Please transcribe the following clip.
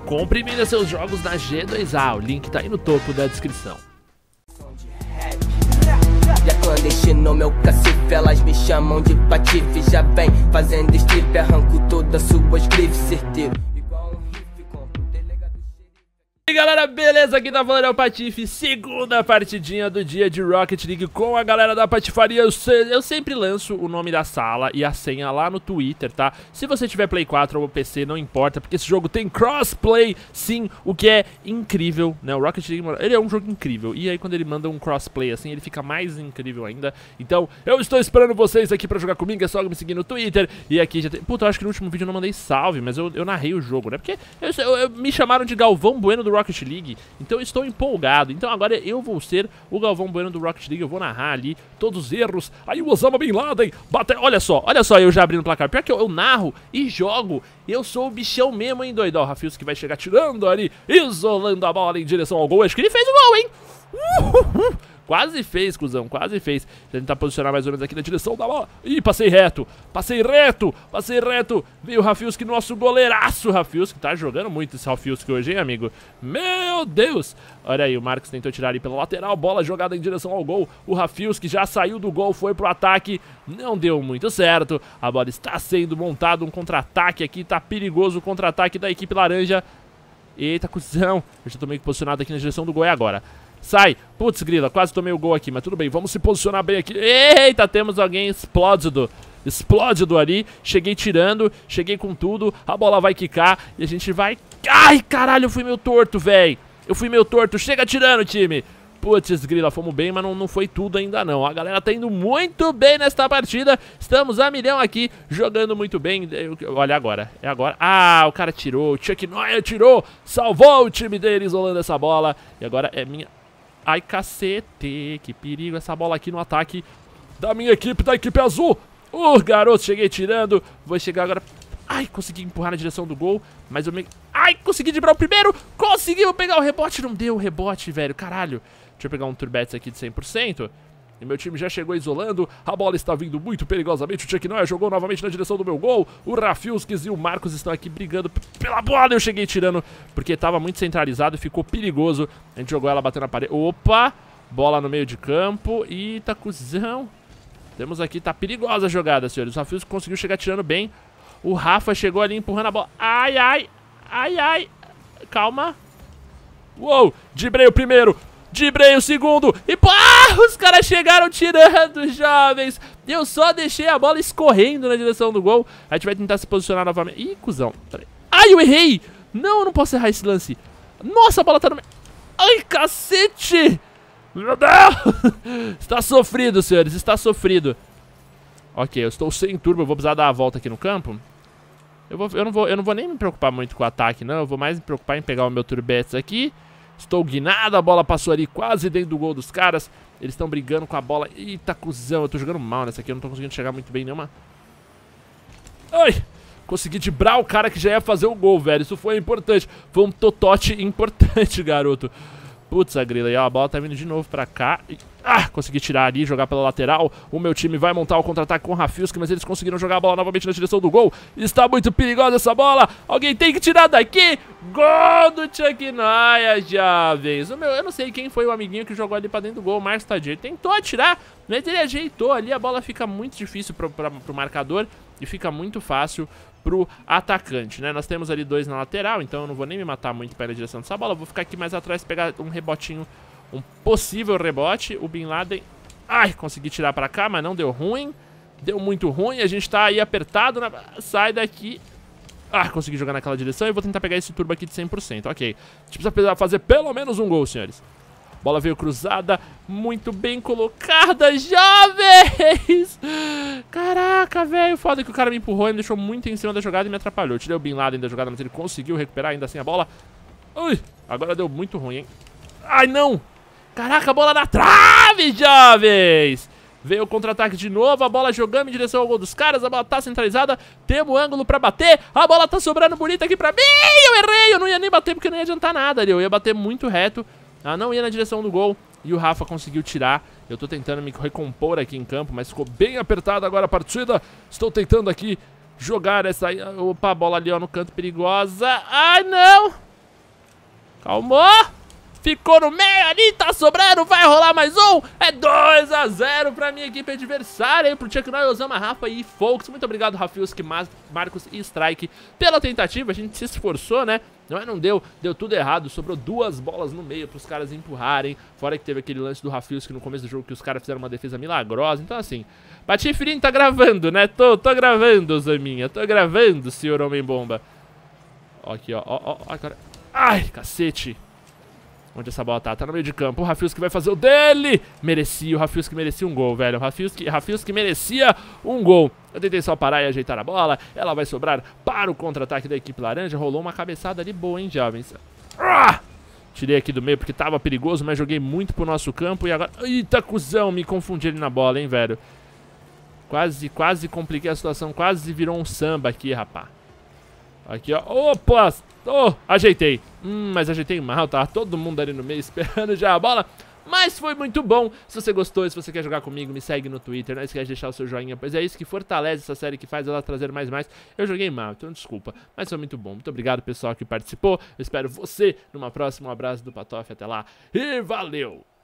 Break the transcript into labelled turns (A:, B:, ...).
A: Compre e venda seus jogos na G2A, o link tá aí no topo da descrição.
B: Já clandestino meu cacife, elas me chamam de patife. Já vem fazendo strip, arranco todas suas grifes, certeiro.
A: E galera, beleza? Aqui tá falando é o Patife, segunda partidinha do dia de Rocket League com a galera da Patifaria. Eu sempre lanço o nome da sala e a senha lá no Twitter, tá? Se você tiver Play 4 ou PC, não importa, porque esse jogo tem crossplay, sim, o que é incrível, né? O Rocket League, ele é um jogo incrível, e aí quando ele manda um crossplay assim, ele fica mais incrível ainda. Então, eu estou esperando vocês aqui pra jogar comigo, é só me seguir no Twitter. E aqui já tem... Puta, eu acho que no último vídeo eu não mandei salve, mas eu narrei o jogo, né? Porque me chamaram de Galvão Bueno do Rocket League, então eu estou empolgado. Então agora eu vou ser o Galvão Bueno do Rocket League. Eu vou narrar ali todos os erros. Aí o Osama Bin Laden bate... Olha só eu já abrindo o placar. Pior que eu narro e jogo. Eu sou o bichão mesmo, hein, doido. Ó, o Rafios que vai chegar tirando ali, isolando a bola em direção ao gol. Acho que ele fez o gol, hein? Quase fez, cuzão, quase fez. Deixa eu tentar posicionar mais ou menos aqui na direção da bola. Ih, passei reto. Veio o Rafiuski, nosso goleiraço. Rafiuski, tá jogando muito esse Rafiuski hoje, hein, amigo? Meu Deus! Olha aí, o Marcos tentou tirar ali pela lateral. Bola jogada em direção ao gol. O Rafiuski já saiu do gol, foi pro ataque. Não deu muito certo. A bola está sendo montada, um contra-ataque aqui. Tá perigoso o contra-ataque da equipe laranja. Eita, cuzão. Eu já tô meio que posicionado aqui na direção do gol, é agora. Sai, putz grila, quase tomei o gol aqui, mas tudo bem, vamos se posicionar bem aqui. Eita, temos alguém explodido ali. Cheguei tirando, cheguei com tudo. A bola vai quicar e a gente vai... Ai, caralho, eu fui meio torto, velho. Chega tirando, time. Putz grila, fomos bem, mas não foi tudo ainda não. A galera tá indo muito bem nesta partida. Estamos a milhão aqui, jogando muito bem. Olha agora, é agora. Ah, o cara tirou, o Chuck Noia tirou. Salvou o time dele isolando essa bola. E agora é minha... Ai, cacete, que perigo essa bola aqui no ataque da minha equipe, da equipe azul. Garoto, cheguei tirando. Vou chegar agora... Ai, consegui empurrar na direção do gol, mas eu me... Ai, consegui driblar o primeiro. Conseguimos pegar o rebote, não deu o rebote, velho, caralho. Deixa eu pegar um Turbetes aqui de 100%. E meu time já chegou isolando. A bola está vindo muito perigosamente. O Chuck Noia jogou novamente na direção do meu gol. O Rafiuskis e o Marcos estão aqui brigando pela bola. Eu cheguei tirando porque estava muito centralizado e ficou perigoso. A gente jogou ela batendo na parede. Opa! Bola no meio de campo. Eita, cuzão. Temos aqui, tá perigosa a jogada, senhores. O Rafiuskis conseguiu chegar tirando bem. O Rafa chegou ali empurrando a bola. Ai, ai. Ai, ai. Calma. Uou, driblei o primeiro. Driblei o segundo e pá, os caras chegaram tirando, jovens. Eu só deixei a bola escorrendo na direção do gol. A gente vai tentar se posicionar novamente. Ih, cuzão. Ai, eu errei. Não, eu não posso errar esse lance. Nossa, a bola tá no meio. Ai, cacete. Meu Deus. Está sofrido, senhores, está sofrido. Ok, eu estou sem turbo, eu vou precisar dar a volta aqui no campo. Eu não vou nem me preocupar muito com o ataque, não. Eu vou mais me preocupar em pegar o meu Turbetes aqui. Estou guinado, a bola passou ali quase dentro do gol dos caras. Eles estão brigando com a bola. Eita, cuzão, eu tô jogando mal nessa aqui. Eu não tô conseguindo chegar muito bem nenhuma. Ai, consegui driblar o cara que já ia fazer o gol, velho. Isso foi importante. Foi um totote importante, garoto. Putz, a grila aí, ó, a bola tá vindo de novo pra cá. Consegui tirar ali, jogar pela lateral. O meu time vai montar o contra-ataque com o Rafiuski, mas eles conseguiram jogar a bola novamente na direção do gol. Está muito perigosa essa bola. Alguém tem que tirar daqui. Gol do Chuck Noia, jovens. Eu não sei quem foi o amiguinho que jogou ali pra dentro do gol. O Marcos Tadier tentou atirar, mas ele ajeitou ali. A bola fica muito difícil pro marcador e fica muito fácil pro atacante, né? Nós temos ali dois na lateral, então eu não vou nem me matar muito para ir na direção dessa bola. Eu vou ficar aqui mais atrás, pegar um rebotinho, um possível rebote. O Bin Laden... Ai, consegui tirar pra cá, mas não deu ruim. Deu muito ruim, a gente tá aí apertado na... Sai daqui. Consegui jogar naquela direção e vou tentar pegar esse turbo aqui de 100%, ok. A gente precisa fazer pelo menos um gol, senhores. Bola veio cruzada, muito bem colocada, jovens! Caraca, velho, foda que o cara me empurrou e me deixou muito em cima da jogada e me atrapalhou. Eu tirei o Bin Laden da jogada, mas ele conseguiu recuperar ainda assim a bola. Ui, agora deu muito ruim, hein? Ai, não! Caraca, a bola na trave, jovens! Veio o contra-ataque de novo, a bola jogando em direção ao gol dos caras, a bola tá centralizada, temos ângulo pra bater, a bola tá sobrando bonita aqui pra mim, eu errei, eu não ia nem bater porque não ia adiantar nada ali, eu ia bater muito reto. Não ia na direção do gol e o Rafa conseguiu tirar. Eu tô tentando me recompor aqui em campo, mas ficou bem apertada agora a partida. Estou tentando aqui jogar essa... Opa, a bola ali ó, no canto perigosa. Ai, não! Calmou. Ficou no meio ali, tá sobrando, vai rolar mais um. É 2 a 0 pra minha equipe adversária, pro Chuck Norris, Osama, Rafa e Folks. Muito obrigado, Rafiuski, Marcos e Strike, pela tentativa. A gente se esforçou, né? Não deu tudo errado. Sobrou 2 bolas no meio pros caras empurrarem. Fora que teve aquele lance do Rafiuski no começo do jogo que os caras fizeram uma defesa milagrosa. Então assim, Patifirinho tá gravando, né? Tô gravando, Osaminha. Tô gravando, senhor Homem-Bomba. Ó aqui, ó. Cara. Ai, cacete. Onde essa bola tá? Tá no meio de campo. O Rafiuski vai fazer o dele. Merecia. O Rafiuski merecia um gol, velho. O Rafiuski merecia um gol. Eu tentei só parar e ajeitar a bola. Ela vai sobrar para o contra-ataque da equipe laranja. Rolou uma cabeçada ali boa, hein, jovens? Tirei aqui do meio porque tava perigoso, mas joguei muito pro nosso campo. E agora... Eita, cuzão. Me confundi ali na bola, hein, velho? Quase compliquei a situação. Quase virou um samba aqui, rapá. Aqui, ó. Opa! Ajeitei. Mas ajeitei mal, tá? Todo mundo ali no meio esperando já a bola. Mas foi muito bom. Se você gostou, se você quer jogar comigo, me segue no Twitter. Não esquece de deixar o seu joinha, pois é isso que fortalece essa série, que faz ela trazer mais. Eu joguei mal, então desculpa. Mas foi muito bom. Muito obrigado, pessoal, que participou. Eu espero você numa próxima. Um abraço do Patof. Até lá. E valeu!